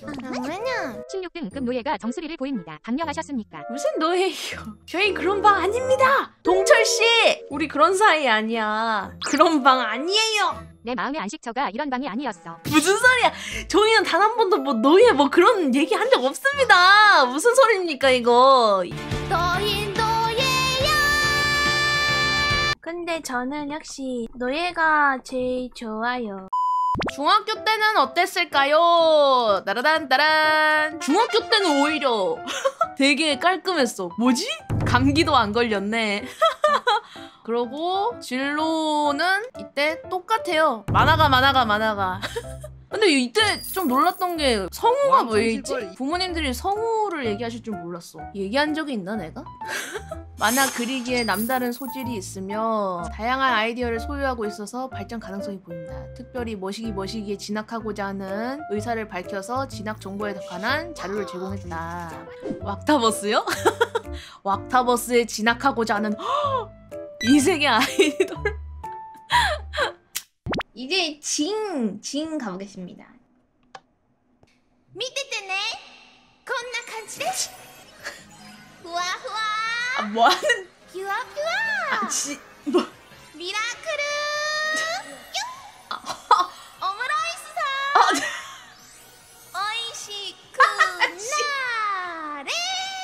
잠깐만요. 16등급 노예가 정수리를 보입니다. 방영하셨습니까? 무슨 노예예요? 저희 그런 방 아닙니다. 동철씨! 우리 그런 사이 아니야. 그런 방 아니에요. 내 마음의 안식처가 이런 방이 아니었어. 무슨 소리야? 저희는 단 한 번도 뭐 노예 뭐 그런 얘기 한 적 없습니다. 무슨 소리입니까 이거? 너희 노예야. 근데 저는 역시 노예가 제일 좋아요. 중학교 때는 어땠을까요? 따라단 따란. 중학교 때는 오히려 되게 깔끔했어. 뭐지? 감기도 안 걸렸네. 그러고 진로는 이때 똑같아요. 만화가. 근데 이때 좀 놀랐던 게 성우가 왜 있지? 부모님들이 성우를 얘기하실 줄 몰랐어. 얘기한 적이 있나 내가? 만화 그리기에 남다른 소질이 있으며 다양한 아이디어를 소유하고 있어서 발전 가능성이 보인다. 특별히 머시기에 진학하고자 하는 의사를 밝혀서 진학 정보에 관한 자료를 제공했다. 왁타버스요? 왁타버스에 진학하고자 하는 이 세계 아이돌. 이제 징 가보겠습니다. 밑에ねこんな感じですふわふわ 아 뭐하는? ピュアピュア 뭐? ミラクルオムライスさんおいしくなれ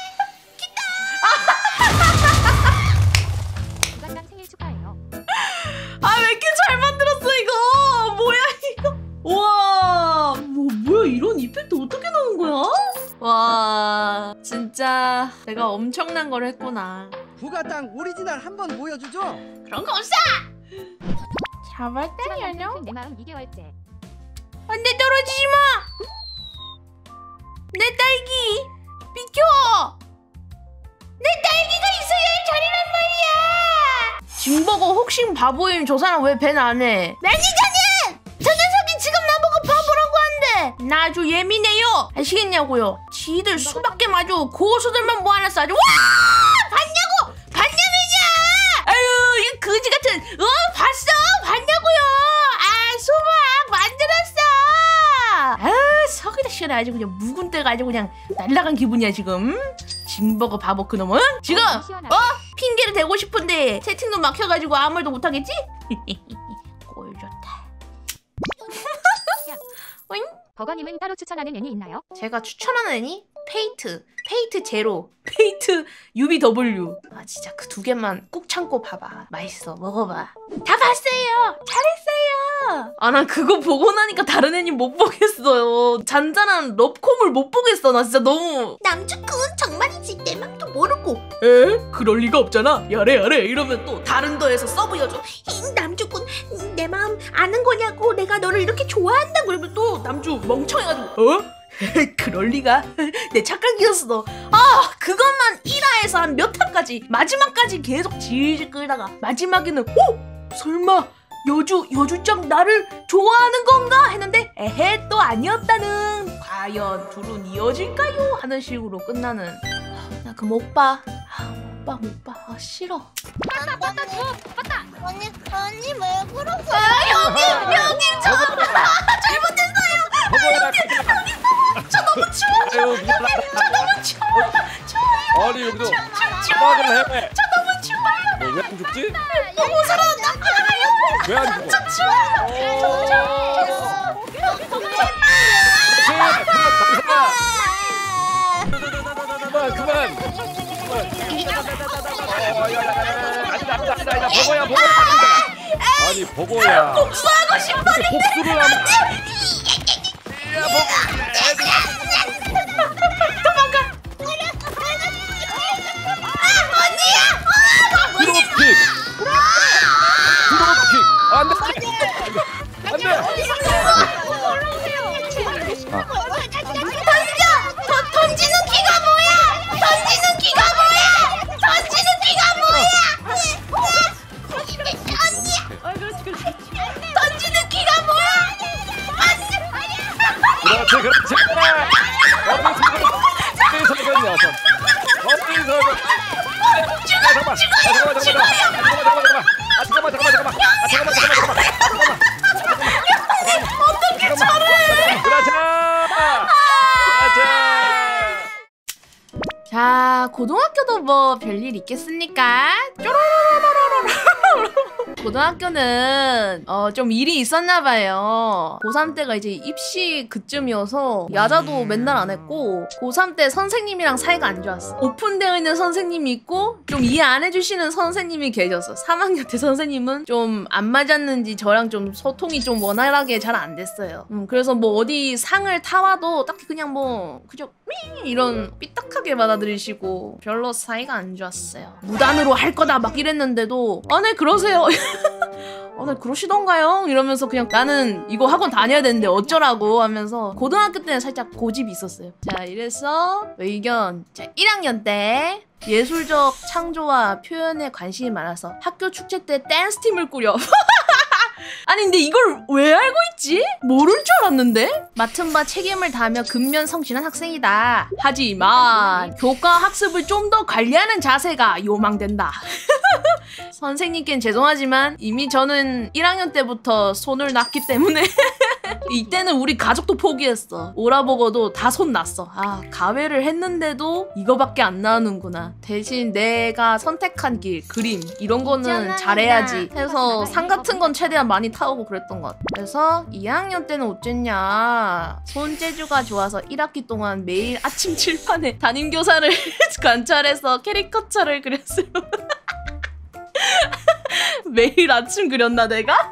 부관장 생일 축하해요. 아 왜 이렇게 잘 만들었어 이거? 뭐야 이거? 우와 뭐야 이런 이펙트 어떻게 나온 거야? 와 진짜 내가 엄청난 걸 했구나. 부가땅 오리지널 한번 보여주죠. 그런 거 없어! 잡을 때려요? 내 마음 2개월째. 안돼 떨어지지 마! 내 딸기! 비켜! 내 딸기가 있어야 자리란 말이야! 징버거 혹시 바보임 저 사람 왜 밴 안 해? 매니저님! 저 녀석이 지금 나보고 바보라고 한대! 나 아주 예민해요! 아시겠냐고요? 지들 수밖에 마주 고수들만 모아놨어 아주 와! 봤냐고! 봤냐면야! 아유 이 거지 같은 봤어! 봤냐고요! 아 수박 만들었어! 아 속이 시원해 아주 그냥 묵은 때가 아주 그냥 날라간 기분이야 지금. 징버거 바보 그놈은? 지금 핑계를 대고 싶은데 채팅도 막혀가지고 아무 말도 못하겠지? 꼴 좋다. 오잉? 버거님은 따로 추천하는 애니 있나요? 제가 추천하는 애니? 페이트 제로, 페이트 UBW. 아 진짜 그 두 개만 꾹 참고 봐봐. 맛있어. 먹어봐. 다 봤어요. 잘했어요. 아 난 그거 보고 나니까 다른 애니 못 보겠어요. 잔잔한 럽콤을 못 보겠어. 나 진짜 너무. 남주꾼 정말이지 내 맘도 모르고 에? 그럴 리가 없잖아. 야래 이러면 또 다른 더에서 서브여줘. 남주꾼 내 마음 아는 거냐고 내가 너를 이렇게 좋아한다고 그러면 또 남주 멍청해가지고 그럴 리가. 내 착각이었어. 아 그것만 1화에서 한 몇 화까지 마지막까지 계속 질질 끌다가 마지막에는 설마 여주짱 나를 좋아하는 건가 했는데 에헤 또 아니었다는. 과연 둘은 이어질까요? 하는 식으로 끝나는. 나 그 못 봐. 못 봐. 아 싫어. 봤다 언니 왜 그러세요? 형님 저 잘못했어요. 저 너무 추워요. 저 너무 추워요. 아니 여기도 수박을 해. 저 너무 추워요. 왜 안 죽지? 너무 살아났다. 왜 안 죽어? 저 추워요. 그만. 아니다. 버거야. 아니 버거야. 복수하고 싶었는데. 복수를 하면. 도망가. 언니야. 드롭킥. 안돼. 던지는 기가 뭐야? 던지는 기가 뭐야? 그렇지. 어디서 그랬냐? 어떻게 잘해? 그렇지. 아, 고등학교도 뭐 별일 있겠습니까? 고등학교는 좀 일이 있었나봐요. 고3 때가 이제 입시 그쯤이어서 야자도 맨날 안 했고 고3 때 선생님이랑 사이가 안 좋았어. 오픈되어 있는 선생님이 있고 좀 이해 안 해주시는 선생님이 계셨어. 3학년 때 선생님은 좀 안 맞았는지 저랑 좀 소통이 좀 원활하게 잘 안 됐어요. 그래서 뭐 어디 상을 타와도 딱히 그냥 뭐 그저 이런 삐딱하게 받아들이시고 별로 사이가 안 좋았어요. 무단으로 할 거다 막 이랬는데도 아 네 그러세요. 네 그러시던가요? 이러면서 그냥 나는 이거 학원 다녀야 되는데 어쩌라고 하면서 고등학교 때는 살짝 고집이 있었어요. 자 이래서 의견. 자 1학년 때 예술적 창조와 표현에 관심이 많아서 학교 축제 때 댄스팀을 꾸려. 아니 근데 이걸 왜 알고 있지? 모를 줄 알았는데? 맡은 바 책임을 다하며 근면 성실한 학생이다. 하지만 교과 학습을 좀 더 관리하는 자세가 요망된다. 선생님께는 죄송하지만 이미 저는 1학년 때부터 손을 놨기 때문에 이때는 우리 가족도 포기했어. 오라버거도 다 손 놨어. 아 가외를 했는데도 이거밖에 안 나오는구나. 대신 내가 선택한 길, 그림 이런 거는 잘해야지 해서 상 같은 건 최대한 많이 타오고 그랬던 것 같아. 그래서 2학년 때는 어쨌냐, 손재주가 좋아서 1학기 동안 매일 아침 칠판에 담임교사를 관찰해서 캐리커처를 그렸어요. 매일 아침 그렸나 내가?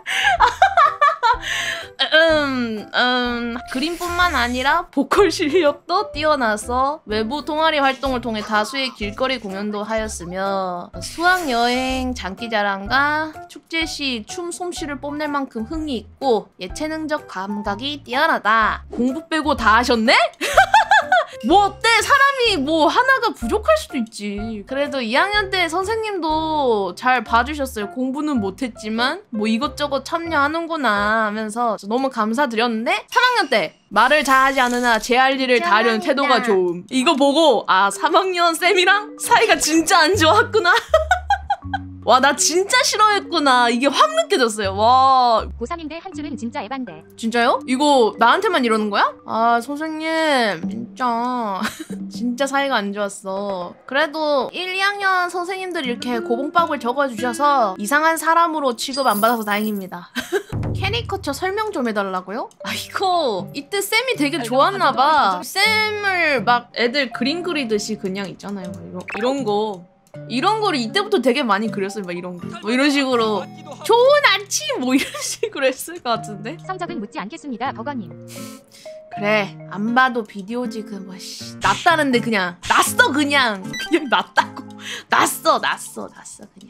그림뿐만 아니라 보컬 실력도 뛰어나서 외부 동아리 활동을 통해 다수의 길거리 공연도 하였으며 수학여행, 장기자랑과 축제 시 춤 솜씨를 뽐낼 만큼 흥이 있고 예체능적 감각이 뛰어나다. 공부 빼고 다 하셨네? 뭐 어때? 사람이 뭐 하나가 부족할 수도 있지. 그래도 2학년 때 선생님도 잘 봐주셨어요. 공부는 못했지만 뭐 이것저것 참여하는구나 하면서 너무 감사드렸는데 3학년 때 말을 잘하지 않으나 제 할 일을 다 하려는 태도가 좋음. 이거 보고 아 3학년 쌤이랑 사이가 진짜 안 좋았구나. 와 나 진짜 싫어했구나. 이게 확 느껴졌어요. 와 고3인데 한 줄은 진짜 에반데. 진짜요? 이거 나한테만 이러는 거야? 아 선생님 진짜 진짜 사이가 안 좋았어. 그래도 1, 2학년 선생님들이 이렇게 고봉밥을 적어주셔서 이상한 사람으로 취급 안 받아서 다행입니다. 캐리커처 설명 좀 해달라고요? 아 이거 이때 쌤이 되게 좋았나봐. 쌤을 막 애들 그림 그리듯이 그냥 있잖아요. 이런 거를 이때부터 되게 많이 그렸어요. 막 이런 거. 뭐 이런 식으로 좋은 아침 뭐 이런 식으로 했을 것 같은데? 성적은 묻지 않겠습니다, 버거님. 그래 안 봐도 비디오지 그 뭐 씨 놨다는데 그냥 놨어 그냥 놨다고 놨어 그냥.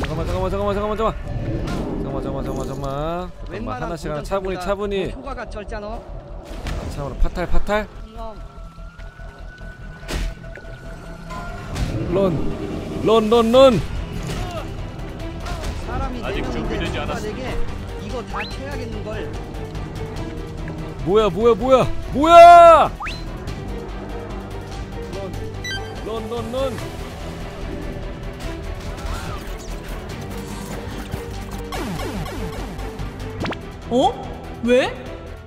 잠깐만 하나씩 하나 차분히 효과가 절잖아. 참으로 파탈 런 사람이 아직 준비되지 않았어. 이거 다 쳐야겠는 걸. 뭐야 런 어? 왜?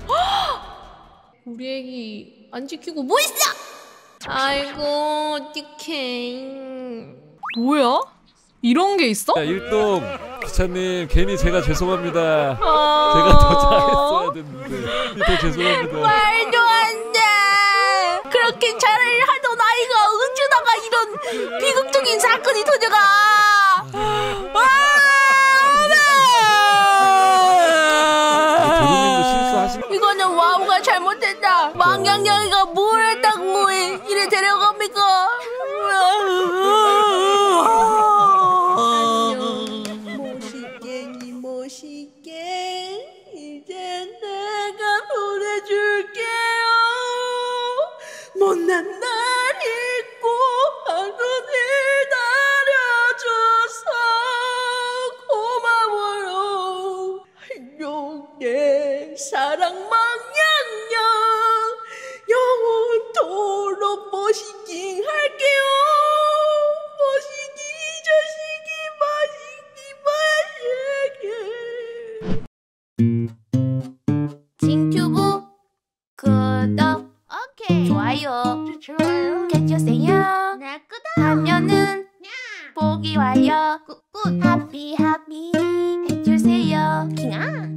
우리 애기 안 지키고 뭐 있어? 아이고 어떡해. 뭐야? 이런 게 있어? 야, 일동 기차님 괜히 제가 죄송합니다. 아... 제가 더 잘했어야 됐는데 더 죄송합니다. 말도 안 돼. 그렇게 잘을 하던 아이가 어쩌다가 이런 비극적인 사건이 터져가. 이거는 와우가 잘못했다. 왕냥냥이가 뭘 했다고 이래 데려갑니까? 멋있게 이제 내가 보내줄게요. 못난 날 잊고 한눈을 다려줘서 고마워요. 용의 사랑망냥냥 영원토록 멋있긴 할게요. 멋있기 저시기 징튜브 구독 오케이 좋아요 해주세요. 나 구독 하면은 복이 와요. 굿굿 하비 하비 해주세요. 킹아.